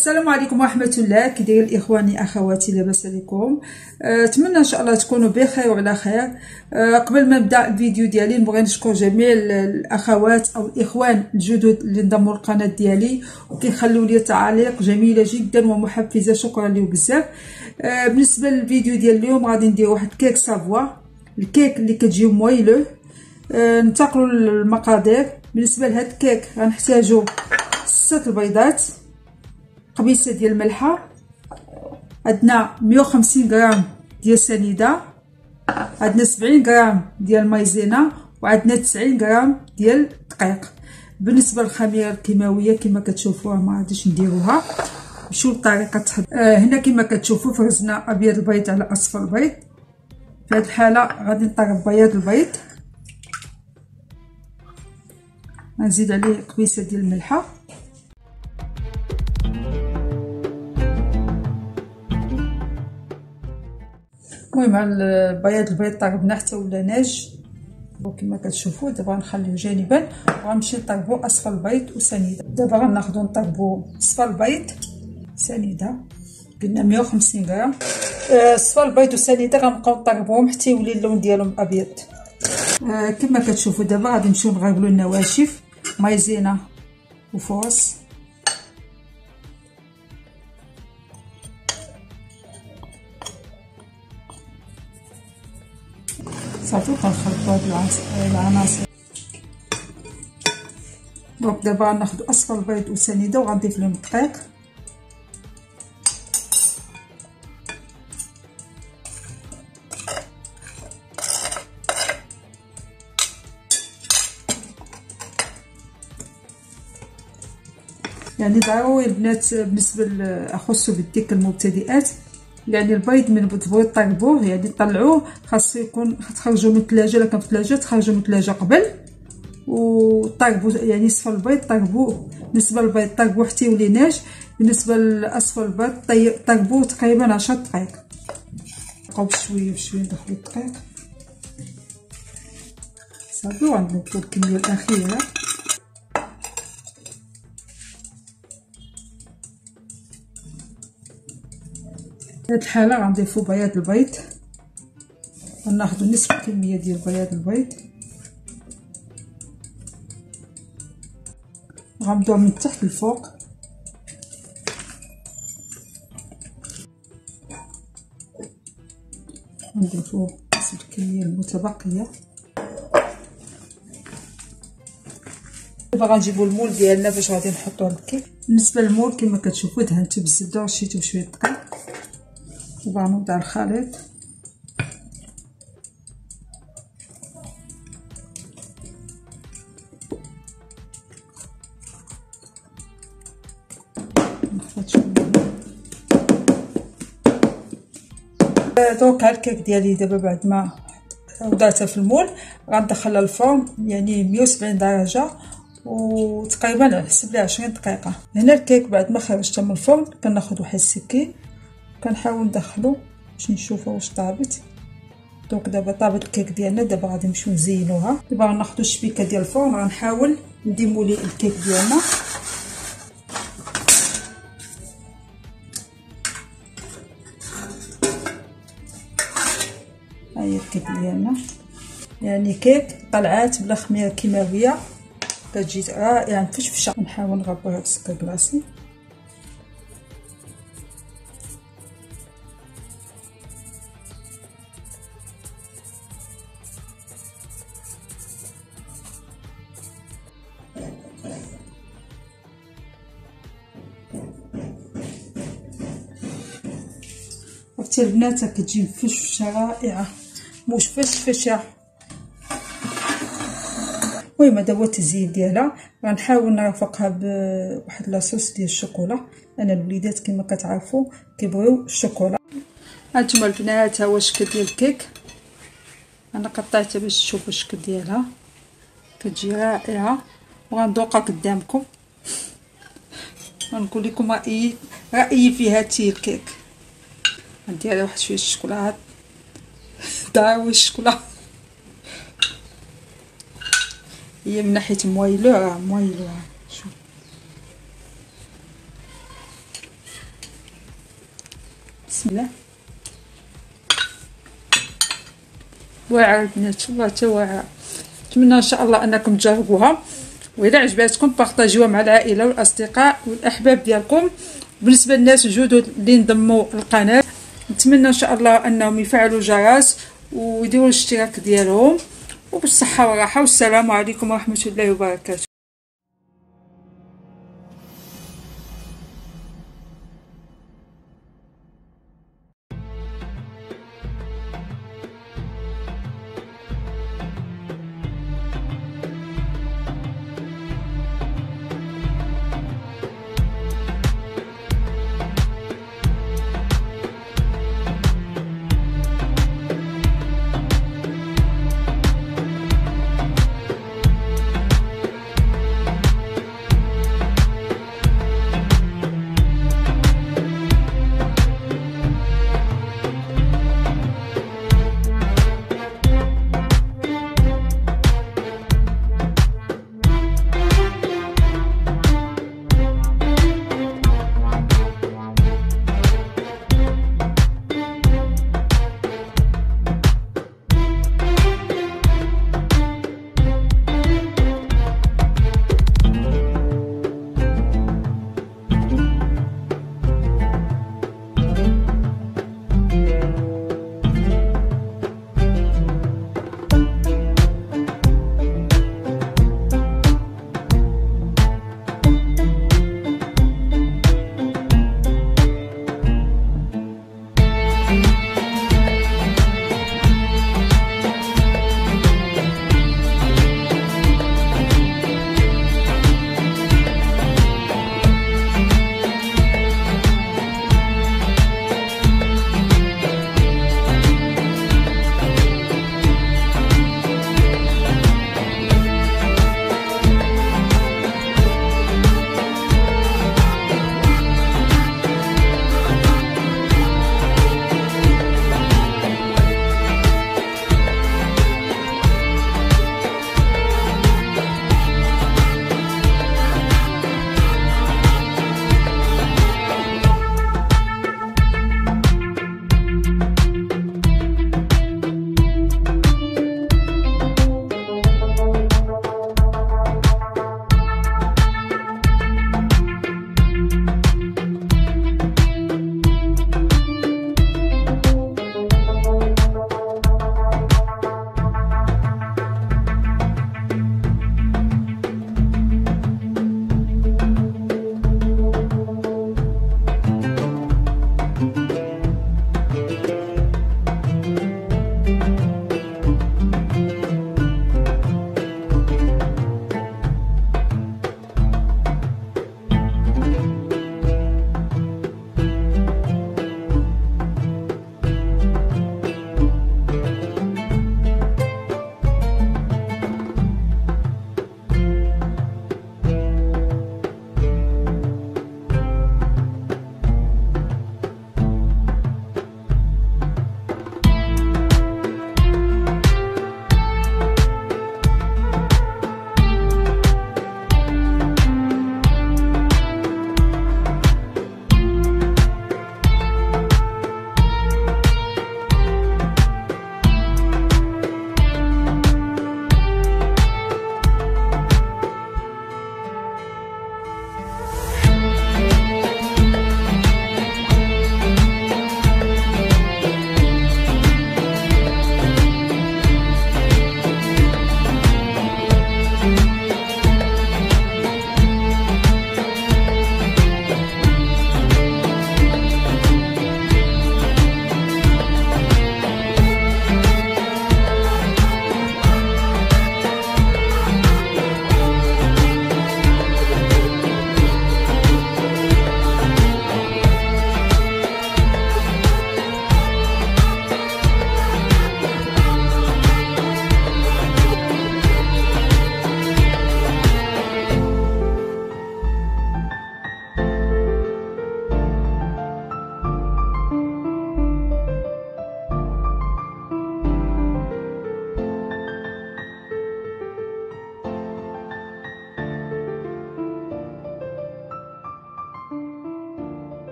السلام عليكم ورحمه الله. كي داير اخواني اخواتي لاباس عليكم؟ اتمنى ان شاء الله تكونوا بخير وعلى خير. قبل ما نبدا الفيديو ديالي نبغي نشكر جميع الاخوات او الاخوان الجدد اللي انضموا للقناه ديالي وكيخليوا لي تعاليق جميله جدا ومحفزه. شكرا لكم بزاف. بالنسبه للفيديو ديال اليوم غادي ندير واحد كيك سافوا، الكيك اللي كتجي مويلو. ننتقلوا للمقادير. بالنسبه لهاد الكيك غنحتاجوا 6 البيضات، قبيصه ديال الملحه، عندنا 150 غرام ديال سنيده، عندنا 70 غرام ديال المايزينا، وعندنا 90 غرام ديال الدقيق. بالنسبه للخميره الكيماويه كما كتشوفوها ما غاديش نديروها. نمشيو لطريقه التحضير. هنا كما كتشوفوا فرزنا ابيض البيض على اصفر البيض. في هذه الحاله غادي نطرب بياض البيض، غنزيد عليه قبيصه ديال الملحه، المهم البياض البيض طربنا حتى ولا ناج وكما كتشوفوا. دابا غنخليو جانبا وغنمشي نطربو اصفر البيض وسنيده. دابا غناخذوا نطربو اصفر البيض سنيده، قلنا 150 غرام. اصفر البيض وسنيده غنبقاو نطربوهم حتى يولي اللون ديالهم ابيض. كما كتشوفوا دابا غادي نمشيو نغربلو النواشف، مايزينا وفوس. صافي كنخلطوا هاد العناصر. دونك دابا غناخدو اصفر البيض وسنيده وغنضيف لهم الدقيق. يعني ضروري البنات بالنسبه اخصو بالديك المبتدئات، يعني البيض من تبغيو طربوه يعني طلعوه خاصو يكون تخرجوا من الثلاجه. الا كان في الثلاجه تخرجوا من الثلاجه قبل وطربوا، يعني صفر البيض طربوه. بالنسبه للبيض طربوه حتى يولي ناج. بالنسبه لاصفر البيض طربوه تقريبا 10 دقائق. نبقاو بشويه بشويه ندخلوا الدقيق صافي. وغنضيفو الكميه الاخيره. في هذه الحاله غنضيفو بياض البيض، غناخذوا نصف الكميه ديال بياض البيض، غنبداو من تحت للفوق. نضيفو نصف الكميه المتبقيه. دابا غنجيبو المول ديالنا باش غادي نحطوه للكيك. بالنسبه للمول كما كتشوفوا دهنته بالزبده ورشيتو بشويه دقيق. دابا غنوضع الخليط. نخلط شويه. دونك الكيك ديالي دابا بعد ما وضعتها في المول غندخلها الفرن، يعني 170 درجه وتقريبا على حسب 20 دقيقه. هنا الكيك بعد ما خرجتها من الفرن كناخذ واحد السكين كنحاول ندخلو باش نشوفوا واش طابت. دونك دابا طابت الكيك ديالنا. دابا غادي نمشيو نزينوها. دابا غناخذوا الشبيكه ديال الفرن غنحاول نديمولي الكيك ديالنا. ها هي الكيك ديالنا، يعني كيك طلعات بلا خميره كيماويه كتجي رائعه مفشفشه. نحاول نغبر هاد السكر كلاصي. حتى البنات كتجي مفشفشه رائعه، مش فشفشه. المهم هذا هو التزيين ديالها. غنحاول نرافقها بواحد لاصوص ديال الشوكولا. انا الوليدات كما كتعرفوا كيبغيو الشوكولا. هانتوما البنات ها هو الشكل ديال الكيك. انا قطعتها باش تشوفوا الشكل ديالها، كتجي رائعه. وغندوقها قدامكم غنقول لكم رايي في هذه الكيك. ندير عليها واحد شويه الشوكولاط داوي الشوكولاط. هي من ناحيه مويلو مويلو. شوف بسم الله. واعره البنات والله حتى واعره. نتمنى ان شاء الله انكم تجربوها، واذا عجباتكم بارطاجيوها مع العائله والاصدقاء والاحباب ديالكم. بالنسبه للناس الجدد اللي انضموا للقناه نتمنى ان شاء الله انهم يفعلوا الجرس ويديروا الاشتراك ديالهم، وبالصحه والراحه، والسلام عليكم ورحمه الله وبركاته.